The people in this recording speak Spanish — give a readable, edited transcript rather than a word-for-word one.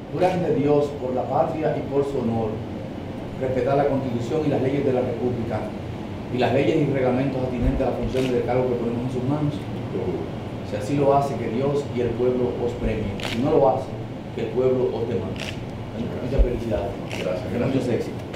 juran de Dios por la patria y por su honor, respetar la Constitución y las leyes de la República y las leyes y reglamentos atinentes a la función del cargo que ponemos en sus manos. Si así lo hace, que Dios y el pueblo os premien. Si no lo hace, que el pueblo os demande. Muchas felicidades. Gracias. Muchos éxitos.